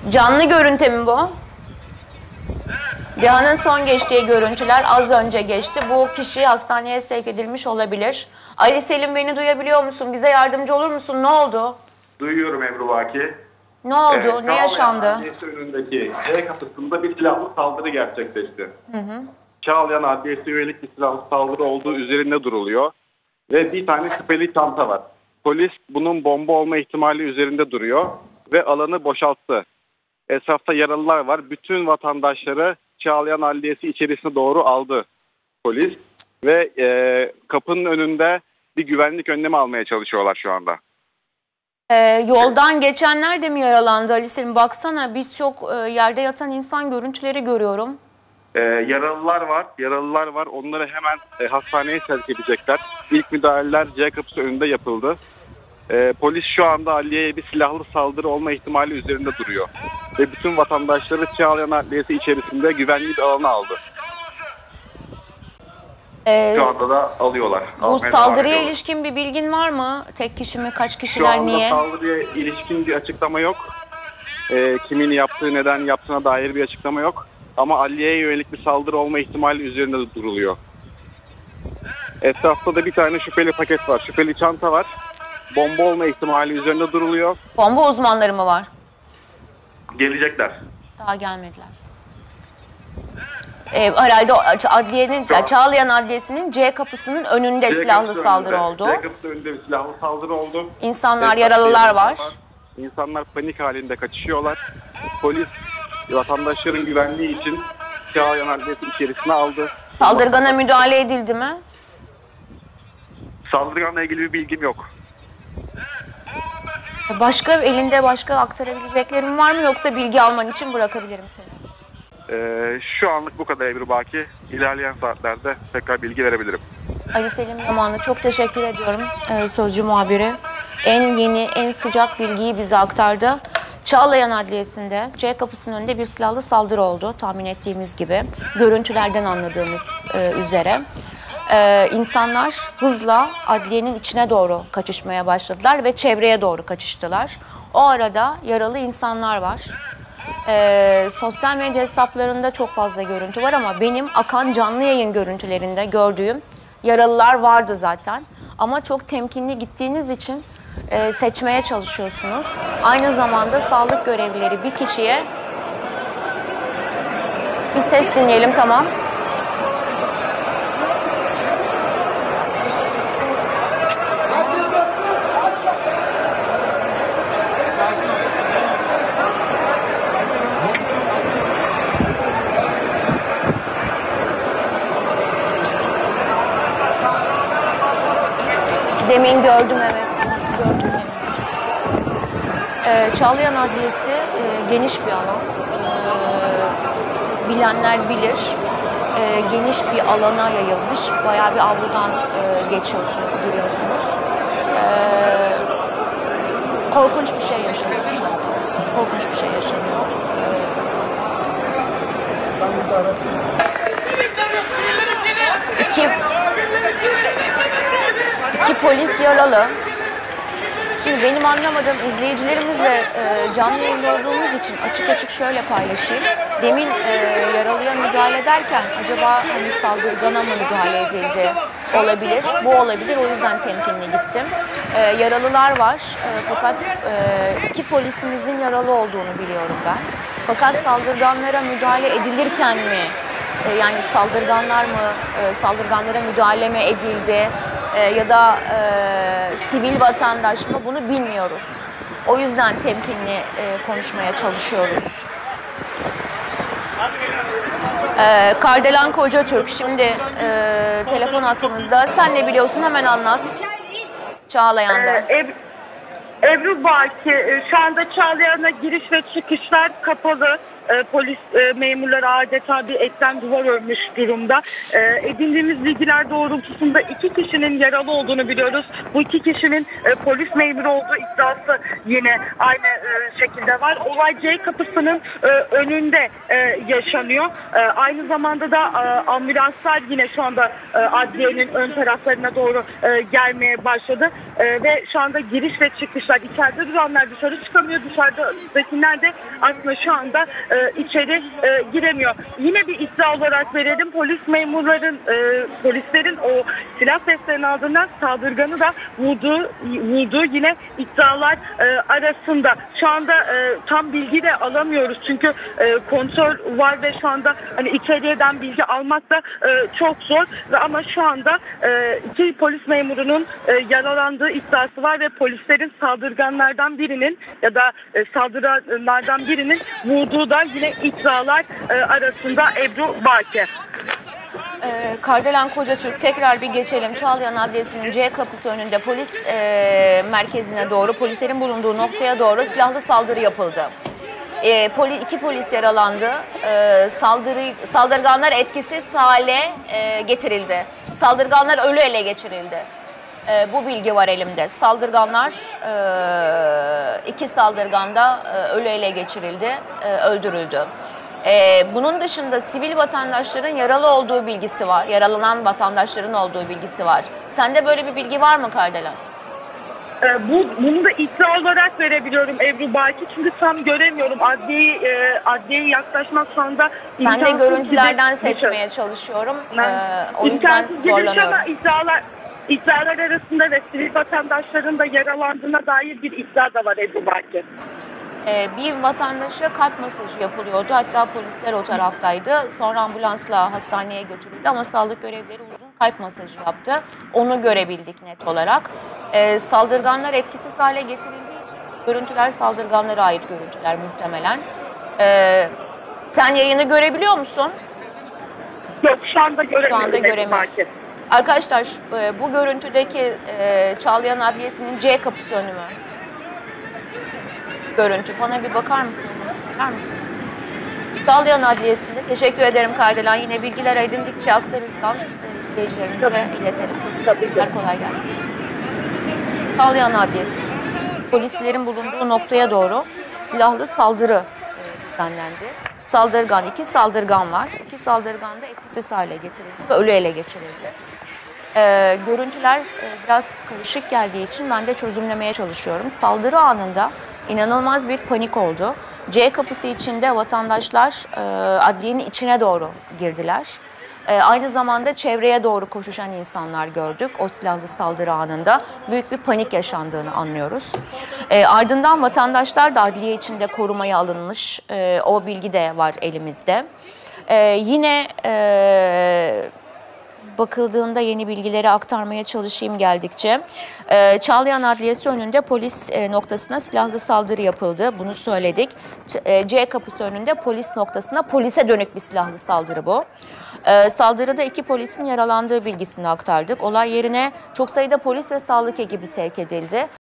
Canlı görüntü mü bu? Dehan'ın son geçtiği görüntüler az önce geçti. Bu kişi hastaneye sevk edilmiş olabilir. Ali Selim, beni duyabiliyor musun? Bize yardımcı olur musun? Ne oldu? Duyuyorum Ebru Baki. Ne oldu? Ne yaşandı? Adliyesi önündeki C kapısında bir silahlı saldırı gerçekleşti. Çağlayan Adliyesi yönelik bir silahlı saldırı olduğu üzerinde duruluyor. Ve bir tane şüpheli çanta var. Polis bunun bomba olma ihtimali üzerinde duruyor ve alanı boşalttı. Etrafta yaralılar var. Bütün vatandaşları Çağlayan Adliyesi içerisine doğru aldı polis. Ve kapının önünde bir güvenlik önlemi almaya çalışıyorlar şu anda. Yoldan geçenler de mi yaralandı Ali Selim? Baksana, biz çok yerde yatan insan görüntüleri görüyorum. Yaralılar var. Onları hemen hastaneye sevk edecekler. İlk müdahaleler C kapısı önünde yapıldı. Polis şu anda adliyeye bir silahlı saldırı olma ihtimali üzerinde duruyor. Ve bütün vatandaşları Çağlayan Adliyesi içerisinde güvenli bir alana aldı. Şu anda da alıyorlar. Bu saldırıya ilişkin bir bilgin var mı? Tek kişi mi? Kaç kişiler? Niye? Şu anda saldırıya ilişkin bir açıklama yok. Kimin yaptığı, neden yaptığına dair bir açıklama yok. Ama adliyeye yönelik bir saldırı olma ihtimali üzerinde duruluyor. Etrafta da bir tane şüpheli paket var. Şüpheli çanta var. Bomba olma ihtimali üzerinde duruluyor. Bomba uzmanları mı var? Gelecekler. Daha gelmediler. Herhalde adliyenin, Çağlayan Adliyesi'nin C kapısının önünde silahlı saldırı oldu. C kapısı önünde bir silahlı saldırı oldu. İnsanlar, yaralılar var. İnsanlar panik halinde kaçışıyorlar. Polis vatandaşların güvenliği için Çağlayan Adliyesi içerisine aldı. Saldırgana müdahale edildi mi? Saldırganla ilgili bir bilgim yok. Elinde başka aktarabileceklerim var mı, yoksa bilgi alman için bırakabilirim seni? Şu anlık bu kadar Ebru Baki. İlerleyen saatlerde tekrar bilgi verebilirim. Ali Selim Yamanlı, çok teşekkür ediyorum Sözcü muhabiri. En yeni, en sıcak bilgiyi bize aktardı. Çağlayan Adliyesi'nde C kapısının önünde bir silahlı saldırı oldu, tahmin ettiğimiz gibi. Görüntülerden anladığımız üzere. İnsanlar hızla adliyenin içine doğru kaçışmaya başladılar ve çevreye doğru kaçıştılar. O arada yaralı insanlar var. Sosyal medya hesaplarında çok fazla görüntü var ama benim akan canlı yayın görüntülerinde gördüğüm yaralılar vardı zaten. Ama çok temkinli gittiğiniz için seçmeye çalışıyorsunuz. Aynı zamanda sağlık görevlileri bir kişiye... Bir ses dinleyelim, tamam. Demin gördüm, evet. Gördüm demin. Çağlayan Adliyesi geniş bir alan. Bilenler bilir. Geniş bir alana yayılmış. Bayağı bir avludan geçiyorsunuz, giriyorsunuz. Korkunç bir şey yaşanıyor şu anda. Korkunç bir şey yaşanıyor. İki polis yaralı. Şimdi benim anlamadığım, izleyicilerimizle canlı yayında olduğumuz için açık açık şöyle paylaşayım. Demin yaralıya müdahale ederken acaba hani saldırgana mı müdahale edildi olabilir? Bu olabilir, o yüzden temkinli gittim. Yaralılar var fakat iki polisimizin yaralı olduğunu biliyorum ben. Fakat saldırganlara müdahale edilirken mi, yani saldırganlara müdahale mi edildi? Ya da sivil vatandaş mı, bunu bilmiyoruz. O yüzden temkinli konuşmaya çalışıyoruz. Kardelen Kocatürk şimdi telefon hattımızda. Sen ne biliyorsun, hemen anlat. Çağlayan'da. Ebru Baki, şu anda Çağlayan'a giriş ve çıkışlar kapalı. Polis memurları adeta bir etten duvar örmüş durumda. Edindiğimiz bilgiler doğrultusunda 2 kişinin yaralı olduğunu biliyoruz. Bu 2 kişinin polis memuru olduğu iddiası yine aynı şekilde var. Olay C kapısının önünde yaşanıyor. Aynı zamanda da ambulanslar yine şu anda adliyenin ön taraflarına doğru gelmeye başladı. Ve şu anda giriş ve çıkışlar çıkışlar, içeride duranlar dışarı çıkamıyor. Dışarıdakiler de aslında şu anda içeri giremiyor. Yine bir iddia olarak verelim. Polislerin o silah seslerinin ardından saldırganı da vurduğu yine iddialar arasında. Şu anda tam bilgi de alamıyoruz. Çünkü kontrol var ve şu anda hani içeriden bilgi almak da çok zor. Ama şu anda iki polis memurunun yaralandığı iddiası var ve polislerin saldırganlardan birinin ya da saldıranlardan birinin vurduğu da yine iddialar arasında Ebru Baki. Kardelen Kocatürk, tekrar bir geçelim. Çağlayan Adliyesi'nin C kapısı önünde polis merkezine doğru, polislerin bulunduğu noktaya doğru silahlı saldırı yapıldı. İki polis yaralandı. Saldırganlar etkisiz hale getirildi. Saldırganlar ölü ele geçirildi. Bu bilgi var elimde. İki saldırgan da ölü ele geçirildi, öldürüldü. Bunun dışında sivil vatandaşların yaralı olduğu bilgisi var. Yaralanan vatandaşların olduğu bilgisi var. Sende böyle bir bilgi var mı Kardelen? Bunu da iddia olarak verebiliyorum Ebru Baki. Çünkü tam göremiyorum. Adliyeye yaklaşmak şu anda ben de görüntülerden seçmeye çalışıyorum. O yüzden zorlanıyorum. Ama iddialar arasında ve sivil vatandaşların da yaralandığına dair bir iddia da var Ebru Baki. Bir vatandaşa kalp masajı yapılıyordu. Hatta polisler o taraftaydı. Sonra ambulansla hastaneye götürüldü ama sağlık görevlileri uzun kalp masajı yaptı. Onu görebildik net olarak. Saldırganlar etkisiz hale getirildiği için görüntüler saldırganlara ait görüntüler muhtemelen. Sen yayını görebiliyor musun? Yok, şu anda göremiyorum. Şu anda göremiyorsun. Arkadaşlar bu görüntüdeki Çağlayan Adliyesi'nin C kapısı önü mü? Görüntü. Bana bir bakar mısınız? Söyler misiniz? Çağlayan Adliyesi'nde. Teşekkür ederim Kardelen. Yine bilgiler edindikçe aktarırsan izleyicilerimize iletelim. Çok teşekkürler. Kolay gelsin. Çağlayan Adliyesi. Polislerin bulunduğu noktaya doğru silahlı saldırı düzenlendi. İki saldırgan var. İki saldırgan da etkisiz hale getirildi ve ölü ele geçirildi. Görüntüler biraz karışık geldiği için ben de çözümlemeye çalışıyorum. Saldırı anında inanılmaz bir panik oldu. C kapısı içinde vatandaşlar adliyenin içine doğru girdiler. Aynı zamanda çevreye doğru koşuşan insanlar gördük. O silahlı saldırı anında büyük bir panik yaşandığını anlıyoruz. Ardından vatandaşlar da adliye içinde korumaya alınmış. O bilgi de var elimizde. Yine bakıldığında yeni bilgileri aktarmaya çalışayım geldikçe. Çağlayan Adliyesi önünde polis noktasına silahlı saldırı yapıldı. Bunu söyledik. C kapısı önünde polis noktasına polise dönük bir silahlı saldırı bu. Saldırıda iki polisin yaralandığı bilgisini aktardık. Olay yerine çok sayıda polis ve sağlık ekibi sevk edildi.